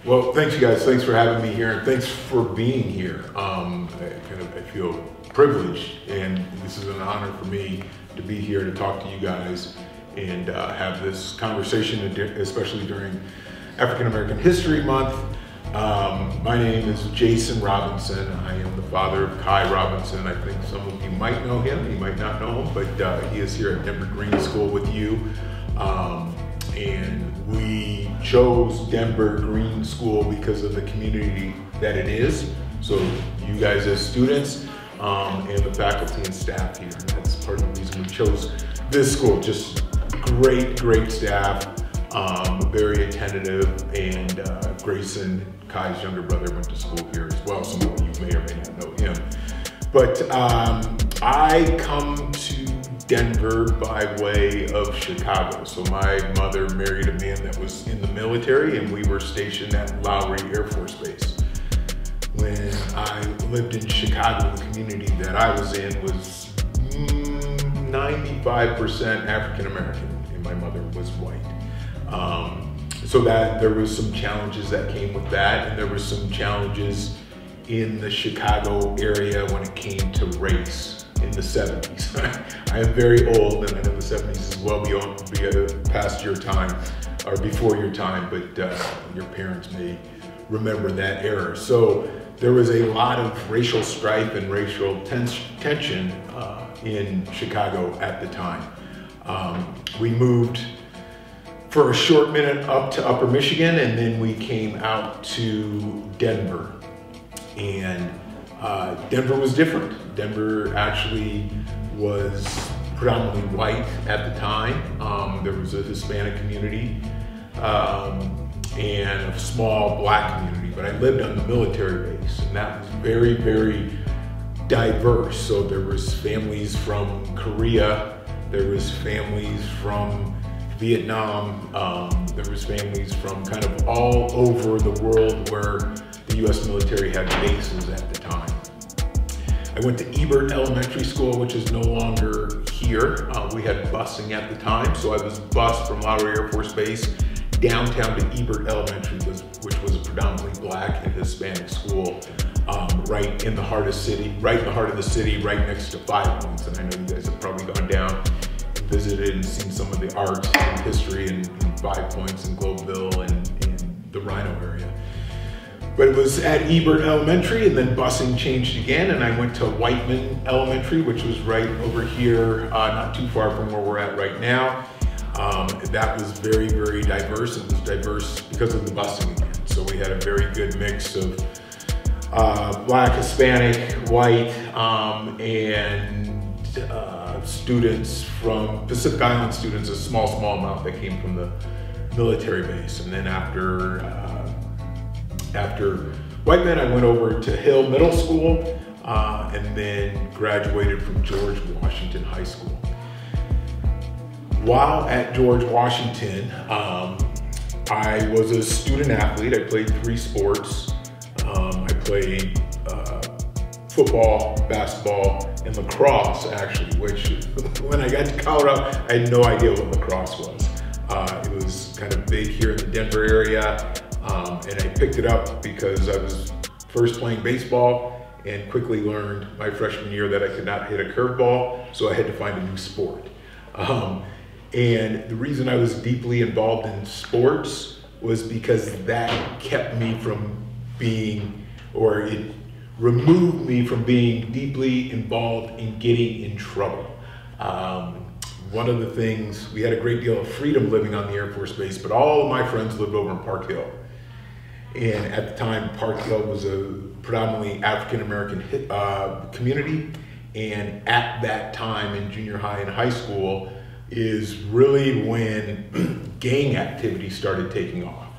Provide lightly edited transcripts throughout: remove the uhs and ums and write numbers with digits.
Well, thanks you guys. Thanks for having me here, and thanks for being here. I feel privileged, and this is an honor for me to be here to talk to you guys and have this conversation, especially during African American History Month. My name is Jason Robinson. I am the father of Kai Robinson. I think some of you might know him, you might not know him, but he is here at Denver Green School with you. And we chose Denver Green School because of the community that it is. So you guys as students and the faculty and staff here, and that's part of the reason we chose this school. Just great staff, very attentive, and Grayson, Kai's younger brother, went to school here as well. Some of you may or may not know him. But I come to Denver by way of Chicago. So my mother married a man that was in the military, and we were stationed at Lowry Air Force Base. When I lived in Chicago, the community that I was in was 95% African American, and my mother was white. So that there was some challenges that came with that, and there were some challenges in the Chicago area when it came to race in the 70s. I am very old, and I know the 70s is well past your time, or before your time, but your parents may remember that era. So there was a lot of racial strife and racial tension in Chicago at the time. We moved for a short minute up to Upper Michigan, and then we came out to Denver. And Denver was different. Denver actually was predominantly white at the time. There was a Hispanic community and a small black community, but I lived on the military base, and that was very diverse. So there was families from Korea, there was families from Vietnam, there was families from kind of all over the world where the U.S. military had bases at the time. I went to Ebert Elementary School, which is no longer here. We had busing at the time, so I was bused from Lowry Air Force Base downtown to Ebert Elementary, which was a predominantly black and Hispanic school, right in the heart of the city, right next to 5 Points. And I know you guys have probably gone down and visited and seen some of the art and history in 5 Points and Globeville and the Rhino area. But it was at Ebert Elementary, and then busing changed again, and I went to Whiteman Elementary, which was right over here, not too far from where we're at right now. That was very diverse. It was diverse because of the busing again. So we had a very good mix of black, Hispanic, white, and students from Pacific Island students, a small amount that came from the military base. And then after Whiteman, I went over to Hill Middle School and then graduated from George Washington High School. While at George Washington, I was a student athlete. I played 3 sports. I played football, basketball, and lacrosse, actually, which when I got to Colorado, I had no idea what lacrosse was. It was kind of big here in the Denver area. And I picked it up because I was first playing baseball and quickly learned my freshman year that I could not hit a curveball, so I had to find a new sport. And the reason I was deeply involved in sports was because that kept me from being, or it removed me from being deeply involved in getting in trouble. One of the things, we had a great deal of freedom living on the Air Force Base, but all of my friends lived over in Park Hill. And at the time, Park Hill was a predominantly African-American community. And at that time in junior high and high school is really when gang activity started taking off.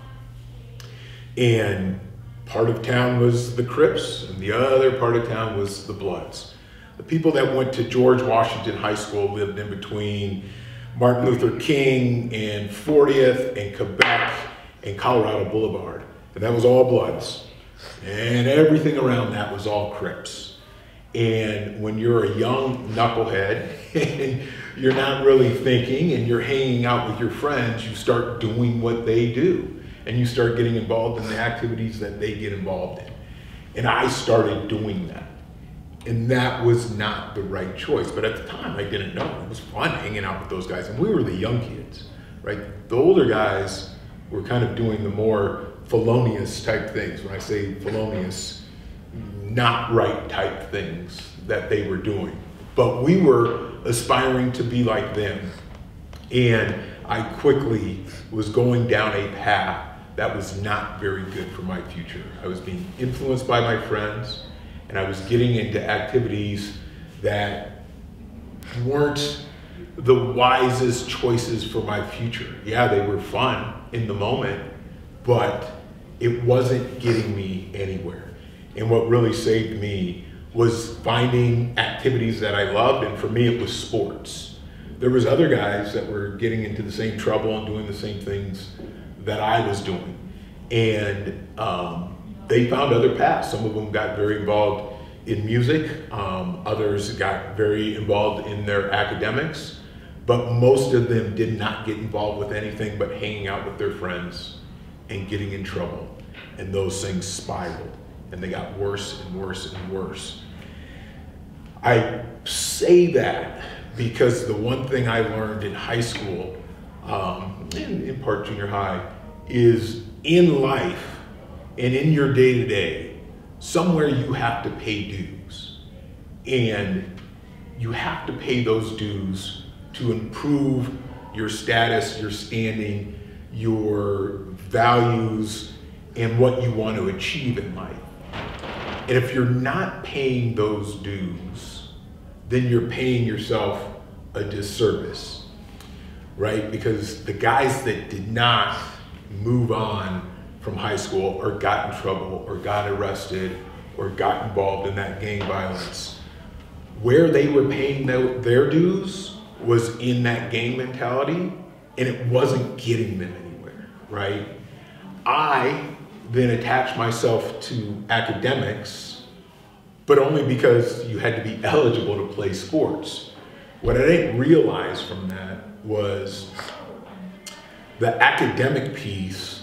And part of town was the Crips, and the other part of town was the Bloods. The people that went to George Washington High School lived in between Martin Luther King and 40th and Quebec and Colorado Boulevard. And that was all Bloods. And everything around that was all Crips. And when you're a young knucklehead and you're not really thinking and you're hanging out with your friends, you start doing what they do. and you start getting involved in the activities that they get involved in. And I started doing that. And that was not the right choice. But at the time, I didn't know. It was fun hanging out with those guys. And we were the young kids, right? The older guys were kind of doing the more felonious type things. When I say felonious, not right type things that they were doing. But we were aspiring to be like them. And I quickly was going down a path that was not very good for my future. I was being influenced by my friends, and I was getting into activities that weren't the wisest choices for my future. Yeah, they were fun in the moment, but it wasn't getting me anywhere. And what really saved me was finding activities that I loved, and for me it was sports. There was other guys that were getting into the same trouble and doing the same things that I was doing. And they found other paths. Some of them got very involved in music. Others got very involved in their academics. But most of them did not get involved with anything but hanging out with their friends and getting in trouble. And those things spiraled. And they got worse and worse and worse. I say that because the one thing I learned in high school, and in part junior high, is in life and in your day-to-day, somewhere you have to pay dues. And you have to pay those dues to improve your status, your standing, your values, and what you want to achieve in life. And if you're not paying those dues, then you're paying yourself a disservice, right? Because the guys that did not move on from high school or got in trouble or got arrested or got involved in that gang violence, where they were paying their dues was in that gang mentality, and it wasn't getting them anywhere, right? I then attached myself to academics, but only because you had to be eligible to play sports. What I didn't realize from that was the academic piece.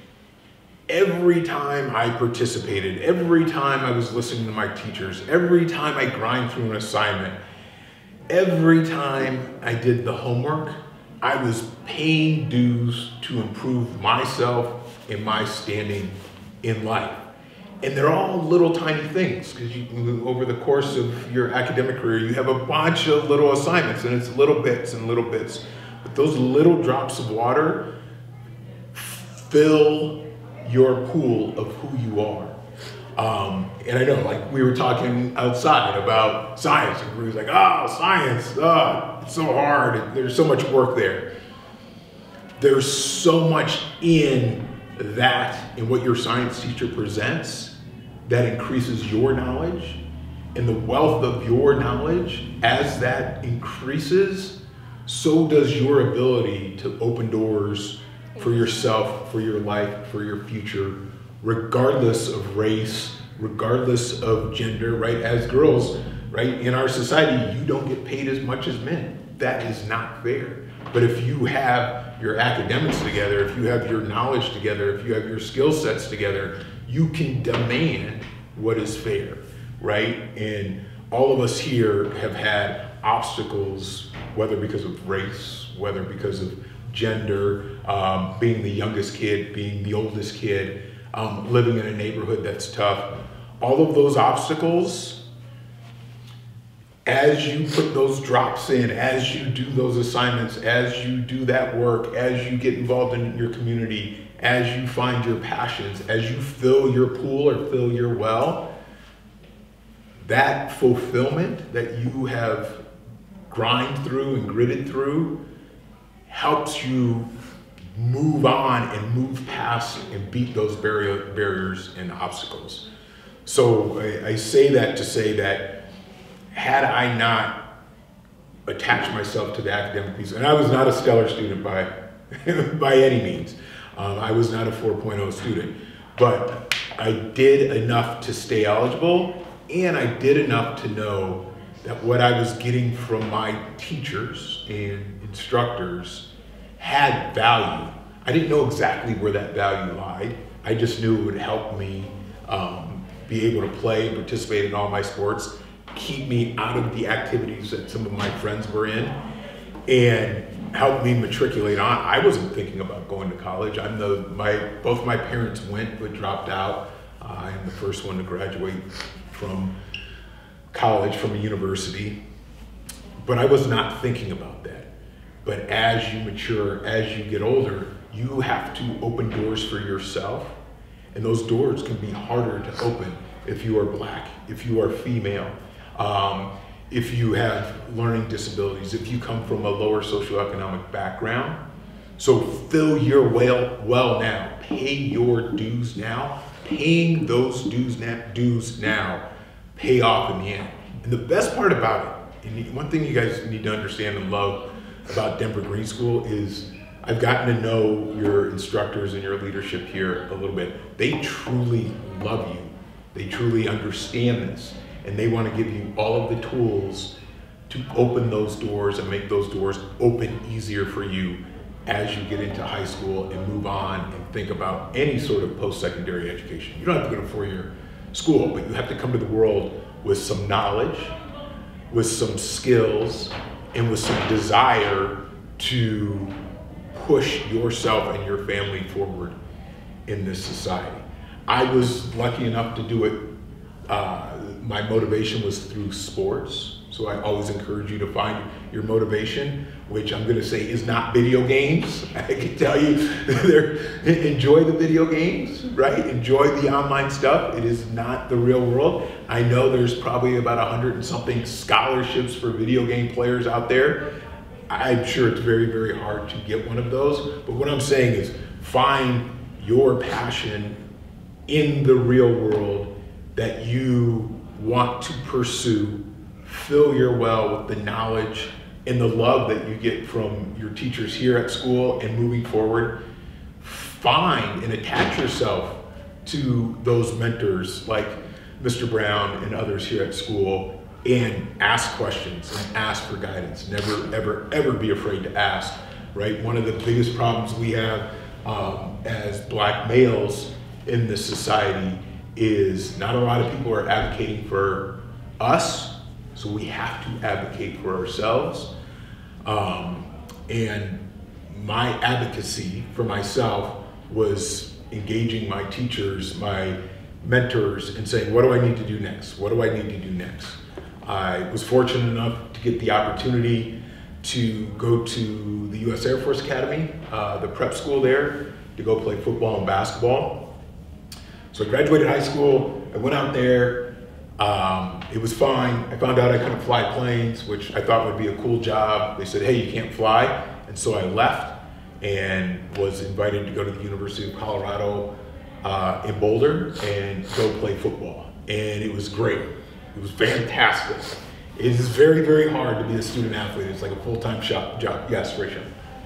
Every time I participated, every time I was listening to my teachers, every time I grind through an assignment, every time I did the homework, I was paying dues to improve myself and my standing in life. And they're all little tiny things, because over the course of your academic career, you have a bunch of little assignments, and it's little bits and little bits. But those little drops of water fill your pool of who you are. And I know, like, we were talking outside about science, and we was like, oh, science, it's so hard, there's so much work there. There's so much in that, in what your science teacher presents, that increases your knowledge, and the wealth of your knowledge, as that increases, so does your ability to open doors for yourself, for your life, for your future, regardless of race, regardless of gender, right? As girls, right, in our society, you don't get paid as much as men. That is not fair. But if you have your academics together, if you have your knowledge together, if you have your skill sets together, you can demand what is fair, right? And all of us here have had obstacles, whether because of race, whether because of gender, being the youngest kid, being the oldest kid, living in a neighborhood that's tough. All of those obstacles, as you put those drops in, as you do those assignments, as you do that work, as you get involved in your community, as you find your passions, as you fill your pool or fill your well, that fulfillment that you have grind through and gritted through helps you move on and move past and beat those barriers and obstacles. So I say that to say that had I not attached myself to the academic piece, and I was not a stellar student by any means. I was not a 4.0 student, but I did enough to stay eligible, and I did enough to know that what I was getting from my teachers and instructors had value. I didn't know exactly where that value lied. I just knew it would help me be able to play, participate in all my sports, keep me out of the activities that some of my friends were in, and help me matriculate on. I wasn't thinking about going to college. Both my parents went but dropped out. I'm the first one to graduate from college, from a university. But I was not thinking about that. But as you mature, as you get older, you have to open doors for yourself. And those doors can be harder to open if you are Black, if you are female, if you have learning disabilities, if you come from a lower socioeconomic background. So fill your well now, pay your dues now. Paying those dues now pay off in the end. And the best part about it, and one thing you guys need to understand and love about Denver Green School is I've gotten to know your instructors and your leadership here a little bit. They truly love you. They truly understand this. And they want to give you all of the tools to open those doors and make those doors open easier for you as you get into high school and move on and think about any sort of post-secondary education. You don't have to go to a four-year school, but you have to come to the world with some knowledge, with some skills, and with some desire to push yourself and your family forward in this society. I was lucky enough to do it. My motivation was through sports. So I always encourage you to find your motivation, which I'm gonna say is not video games. I can tell you, enjoy the video games, right? Enjoy the online stuff. It is not the real world. I know there's probably about 100 and something scholarships for video game players out there. I'm sure it's very, very hard to get one of those. But what I'm saying is find your passion in the real world that you want to pursue. Fill your well with the knowledge and the love that you get from your teachers here at school and moving forward. Find and attach yourself to those mentors like Mr. Brown and others here at school and ask questions and ask for guidance. Never, ever, ever be afraid to ask, right? One of the biggest problems we have as Black males in this society is not a lot of people are advocating for us. So we have to advocate for ourselves. And my advocacy for myself was engaging my teachers, my mentors, and saying, what do I need to do next? What do I need to do next? I was fortunate enough to get the opportunity to go to the U.S. Air Force Academy, the prep school there, to go play football and basketball. So I graduated high school, I went out there. It was fine. I found out I couldn't fly planes, which I thought would be a cool job. They said, hey, you can't fly. And so I left and was invited to go to the University of Colorado in Boulder and go play football. And it was great. It was fantastic. It is very, very hard to be a student athlete. It's like a full-time job. Yes, Rachel.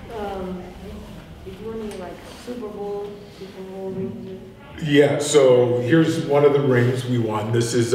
Did you win any like Super Bowl rings? Yeah, so here's one of the rings we won. This is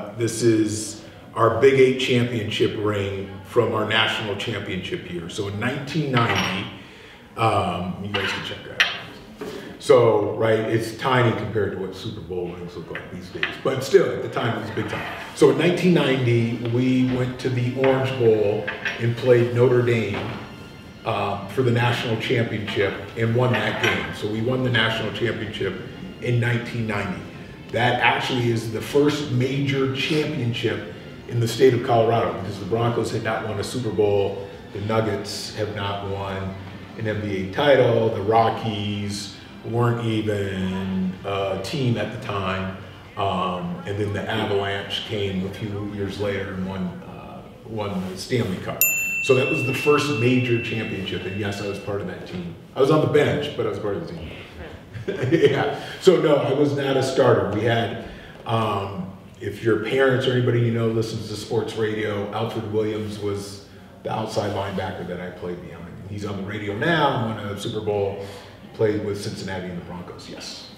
our Big 8 championship ring from our national championship year. So in 1990, you guys can check that out. So, right, it's tiny compared to what Super Bowl rings look like these days. But still, at the time, it was big time. So in 1990, we went to the Orange Bowl and played Notre Dame for the national championship and won that game. So we won the national championship in 1990. That actually is the first major championship in the state of Colorado because the Broncos had not won a Super Bowl, the Nuggets have not won an NBA title, the Rockies weren't even a team at the time, and then the Avalanche came a few years later and won the Stanley Cup. So that was the first major championship, and yes, I was part of that team. I was on the bench, but I was part of the team. Yeah, so no, I was not a starter. We had, if your parents or anybody you know listens to sports radio, Alfred Williams was the outside linebacker that I played behind. He's on the radio now, won a Super Bowl, played with Cincinnati and the Broncos, yes.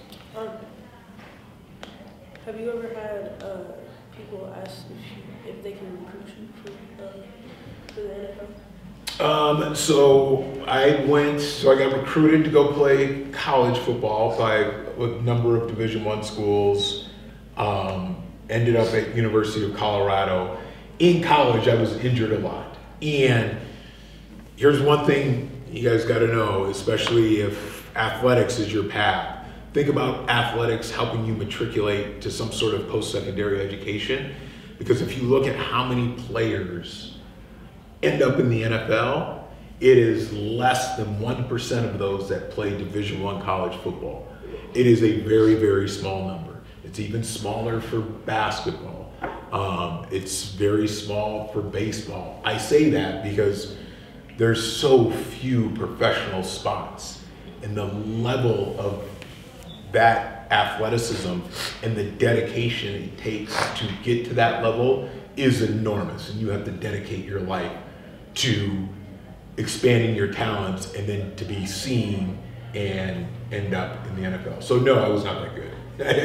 Have you ever had people ask if they can recruit you for the NFL? So I got recruited to go play college football by a number of Division I schools. Ended up at University of Colorado. In college, I was injured a lot. And here's one thing you guys got to know, especially if athletics is your path. Think about athletics helping you matriculate to some sort of post-secondary education. Because if you look at how many players end up in the NFL, it is less than 1% of those that play Division I college football. It is a very, very small number. It's even smaller for basketball. It's very small for baseball. I say that because there's so few professional spots, and the level of that athleticism and the dedication it takes to get to that level is enormous, and you have to dedicate your life to expanding your talents and then to be seen and end up in the NFL. So no, I was not that good. I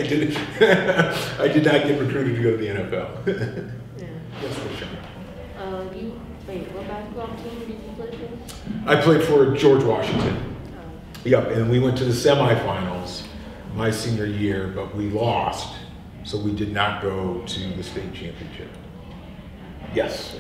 did not get recruited to go to the NFL. Yeah. That's for sure. What basketball team did you play for? I played for George Washington. Oh. Yep, and we went to the semifinals my senior year, but we lost, so we did not go to the state championship. Yes.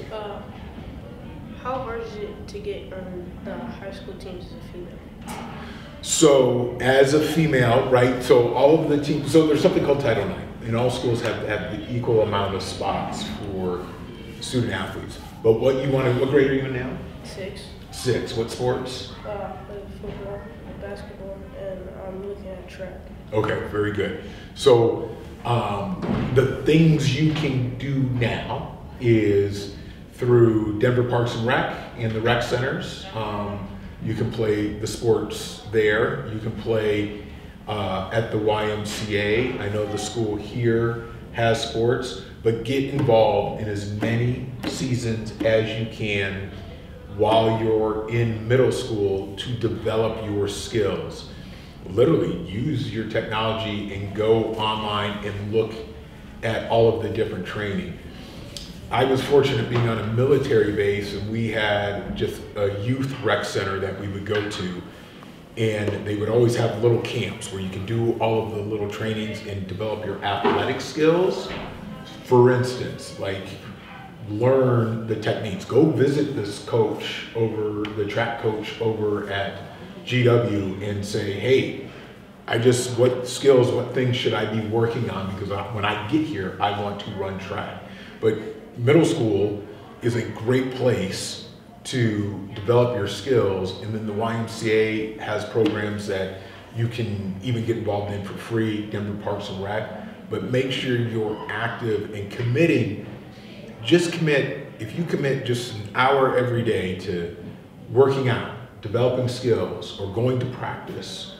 How hard is it to get on the high school teams as a female? So as a female, right, so all of the teams, so there's something called Title IX, and all schools have the equal amount of spots for student athletes. But what grade are you in now? 6. 6, what sports? Football, basketball, and I'm looking at track. Okay, very good. So the things you can do now is through Denver Parks and Rec and the rec centers. You can play the sports there. You can play at the YMCA. I know the school here has sports, but get involved in as many seasons as you can while you're in middle school to develop your skills. Literally use your technology and go online and look at all of the different training. I was fortunate being on a military base, and we had just a youth rec center that we would go to, and they would always have little camps where you can do all of the little trainings and develop your athletic skills. For instance, like learn the techniques. Go visit this coach over, the track coach over at GW, and say, hey, what skills, what things should I be working on? Because when I get here, I want to run track. But middle school is a great place to develop your skills, and then the YMCA has programs that you can even get involved in for free, Denver Parks and Rec, but make sure you're active and committing. Just commit, if you commit just an hour every day to working out, developing skills, or going to practice,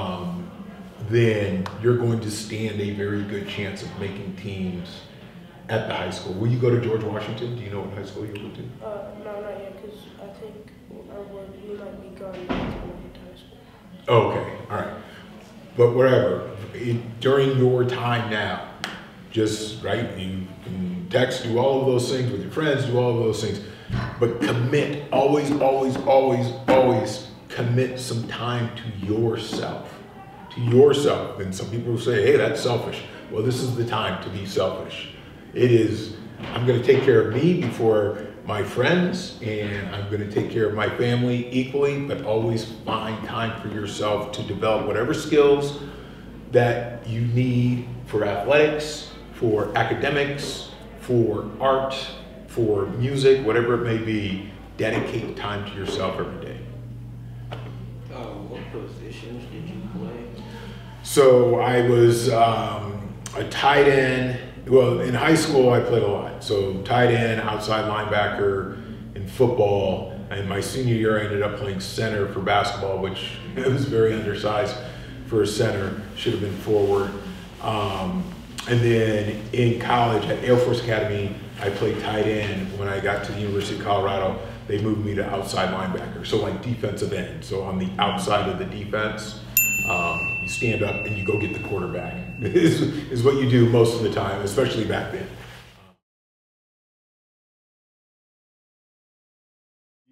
then you're going to stand a very good chance of making teams at the high school. Will you go to George Washington? Do you know what high school you go to? No, not yet, because I think we might be going to high school. Okay, all right. But wherever, during your time now, just, right, you can text, do all of those things with your friends, do all of those things, but commit, always, always, always, always commit some time to yourself. To yourself. And some people will say, hey, that's selfish. Well, this is the time to be selfish. It is, I'm going to take care of me before my friends, and I'm going to take care of my family equally, but always find time for yourself to develop whatever skills that you need for athletics, for academics, for art, for music, whatever it may be. Dedicate time to yourself every day. What positions did you play? So I was a tight end. Well, in high school, I played a lot. So tight end, outside linebacker in football. And my senior year, I ended up playing center for basketball, which it was very undersized for a center. Should have been forward. And then in college at Air Force Academy, I played tight end. When I got to the University of Colorado, they moved me to outside linebacker. So like defensive end. So on the outside of the defense, you stand up and you go get the quarterback is what you do most of the time, especially back then.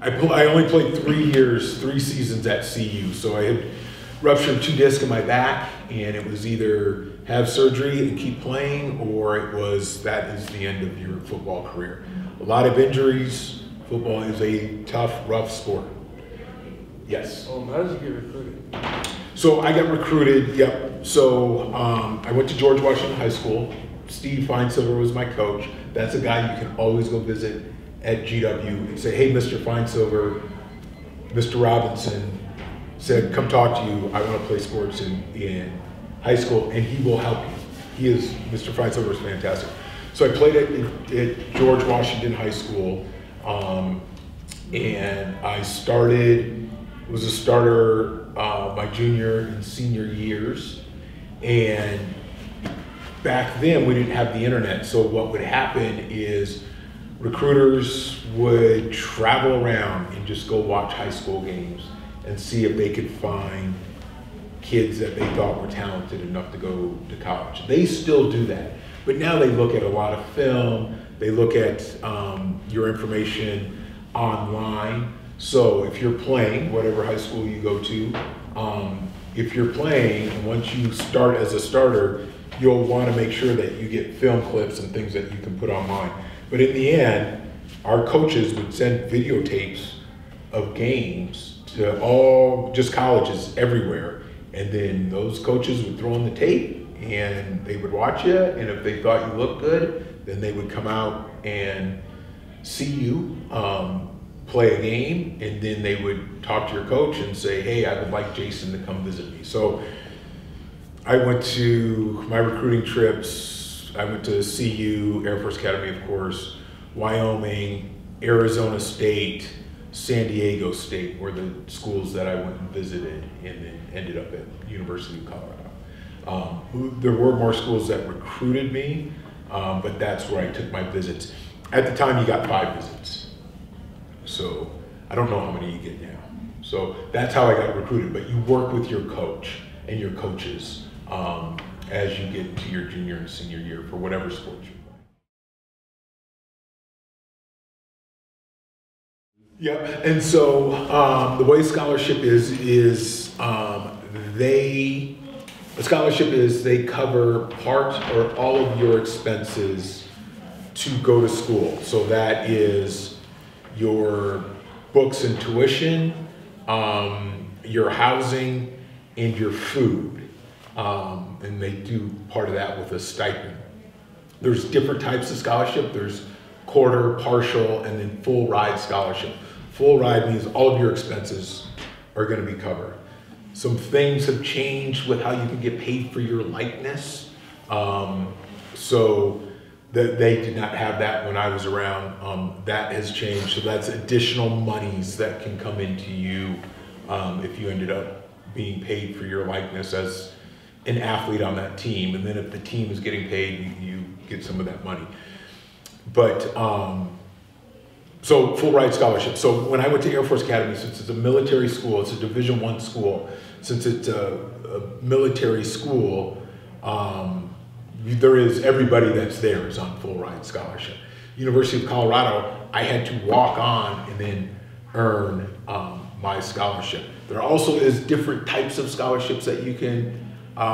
I only played 3 years, 3 seasons at CU. So I had ruptured 2 discs in my back, and it was either have surgery and keep playing, or it was that is the end of your football career. A lot of injuries. Football is a tough, rough sport. Yes. How did you get recruited? So I got recruited, yep. So I went to George Washington High School. Steve Finesilver was my coach. That's a guy you can always go visit at GW and say, hey, Mr. Finesilver, Mr. Robinson said, come talk to you. I want to play sports in high school, and he will help you. He is, Mr. Finesilver is fantastic. So I played at George Washington High School, and I was a starter my junior and senior years. And back then we didn't have the internet, so what would happen is recruiters would travel around and just go watch high school games and see if they could find kids that they thought were talented enough to go to college. They still do that, but now they look at a lot of film, they look at your information online. So if you're playing, whatever high school you go to, if you're playing, and once you start as a starter, you'll want to make sure that you get film clips and things that you can put online. But in the end, our coaches would send videotapes of games to all just colleges everywhere, and then those coaches would throw in the tape and they would watch you, and if they thought you looked good, then they would come out and see you play a game, and then they would talk to your coach and say, hey, I would like Jason to come visit me. So I went to my recruiting trips. I went to CU, Air Force Academy, of course, Wyoming, Arizona State, San Diego State were the schools that I went and visited, and then ended up at University of Colorado. There were more schools that recruited me, but that's where I took my visits. At the time, you got 5 visits. So I don't know how many you get now. So that's how I got recruited, but you work with your coach and your coaches as you get into your junior and senior year for whatever sport you play. Yep, and so the way scholarship is they cover part or all of your expenses to go to school. So that is your books and tuition, your housing, and your food. And they do part of that with a stipend. There's different types of scholarship. There's quarter, partial, and then full ride scholarship. Full ride means all of your expenses are going to be covered. Some things have changed with how you can get paid for your likeness. So that they did not have that when I was around. That has changed. So that's additional monies that can come into you if you ended up being paid for your likeness as an athlete on that team. And then if the team is getting paid, you get some of that money. But so full ride scholarship. So when I went to Air Force Academy, since it's a military school, it's a Division I school, since it's a military school, there is everybody that's there is on full ride scholarship. University of Colorado, I had to walk on and then earn my scholarship. There also is different types of scholarships that you can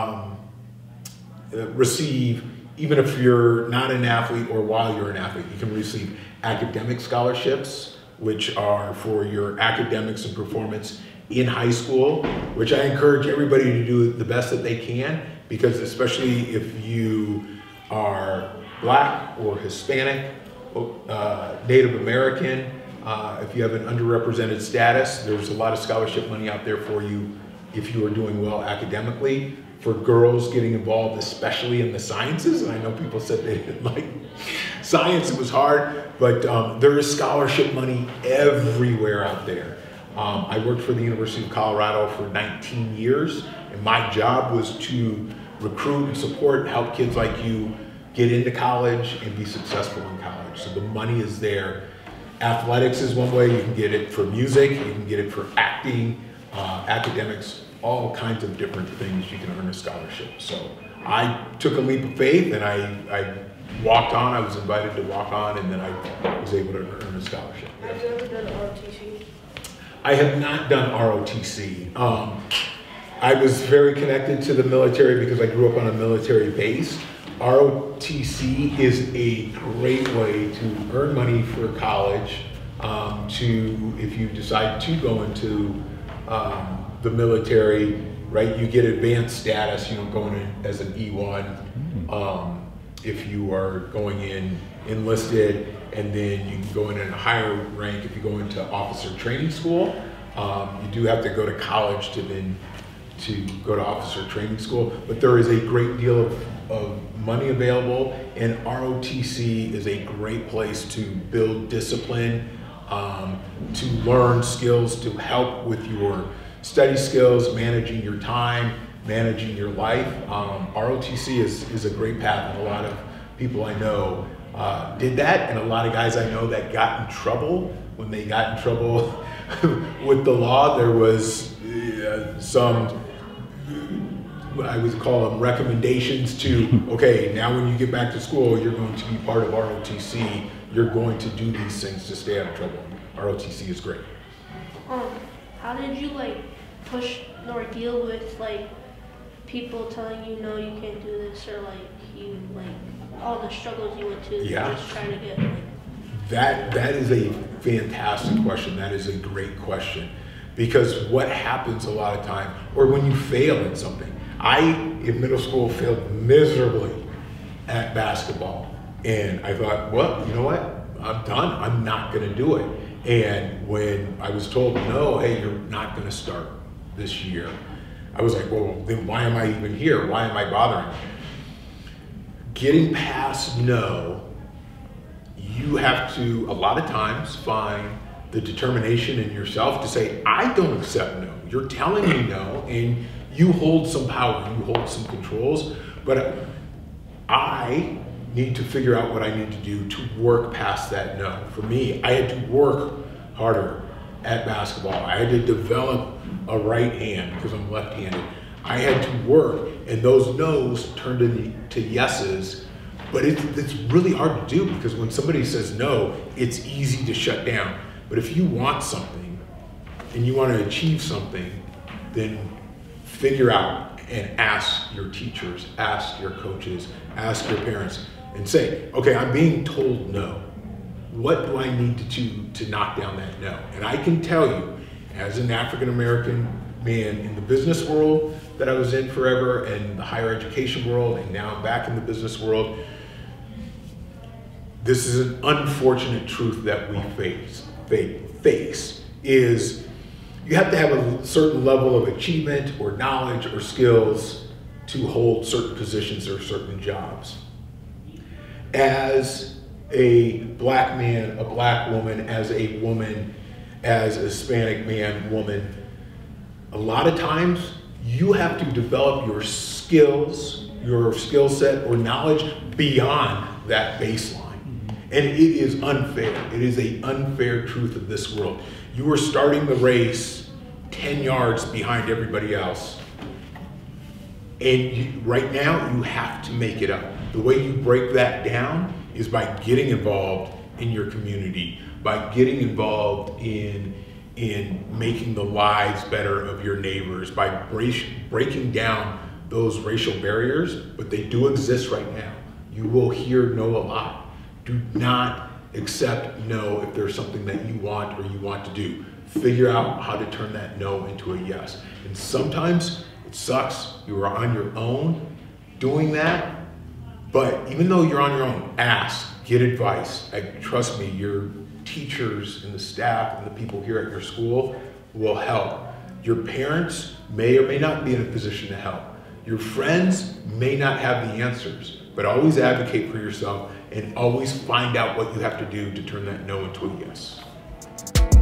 receive, even if you're not an athlete or while you're an athlete. You can receive academic scholarships, which are for your academics and performance in high school, which I encourage everybody to do the best that they can, because especially if you are Black or Hispanic, Native American, if you have an underrepresented status, there's a lot of scholarship money out there for you if you are doing well academically. For girls getting involved, especially in the sciences, and I know people said they didn't like science, it was hard, but there is scholarship money everywhere out there. I worked for the University of Colorado for 19 years, and my job was to recruit and support and help kids like you get into college and be successful in college. So the money is there. Athletics is one way. You can get it for music, you can get it for acting, academics, all kinds of different things you can earn a scholarship. So I took a leap of faith and I walked on. I was invited to walk on, and then I was able to earn a scholarship. Have you ever done ROTC? I have not done ROTC. I was very connected to the military because I grew up on a military base. ROTC is a great way to earn money for college, if you decide to go into the military, right? You get advanced status, going in as an E1. If you are going in enlisted, and then you can go in at a higher rank if you go into officer training school. You do have to go to college to go to officer training school, but there is a great deal of money available, and ROTC is a great place to build discipline, to learn skills to help with your study skills, managing your time, managing your life. ROTC is a great path, and a lot of people I know did that, and a lot of guys I know that got in trouble. When they got in trouble with the law, there was some, I would call them recommendations to, okay, now when you get back to school, you're going to be part of ROTC. You're going to do these things to stay out of trouble. ROTC is great. How did you push or deal with people telling you no, you can't do this, or you all the struggles you went to just trying to get That is a fantastic question. That is a great question, because what happens a lot of time, or when you fail at something. I, in middle school, failed miserably at basketball, and I thought, well, you know what? I'm done. I'm not going to do it. And when I was told, no, hey, you're not going to start this year, I was like, well, then why am I even here? Why am I bothering? Getting past no, you have to, a lot of times, find the determination in yourself to say, I don't accept no. You're telling me no, and you hold some power, you hold some controls, but I need to figure out what I need to do to work past that no. For me, I had to work harder at basketball. I had to develop a right hand because I'm left-handed. I had to work, and those no's turned into yeses. But it's really hard to do, because when somebody says no, it's easy to shut down. But if you want something and you want to achieve something, then figure out and ask your teachers, ask your coaches, ask your parents, and say, okay, I'm being told no. What do I need to do to knock down that no? And I can tell you, as an African-American man in the business world that I was in forever, and the higher education world, and now I'm back in the business world, this is an unfortunate truth that we face, is you have to have a certain level of achievement or knowledge or skills to hold certain positions or certain jobs. As a black man, a black woman, as a woman, as a Hispanic man, woman, a lot of times you have to develop your skills, your skill set or knowledge beyond that baseline. And it is unfair. It is an unfair truth of this world. You are starting the race 10 yards behind everybody else. And right now, you have to make it up. The way you break that down is by getting involved in your community, by getting involved in making the lives better of your neighbors, by breaking down those racial barriers, but they do exist right now. You will hear no a lot. Do not accept no if there's something that you want or you want to do. Figure out how to turn that no into a yes. And sometimes it sucks. You are on your own doing that. But even though you're on your own, ask, get advice. Trust me, your teachers and the staff and the people here at your school will help. Your parents may or may not be in a position to help. Your friends may not have the answers, but always advocate for yourself and always find out what you have to do to turn that no into a yes.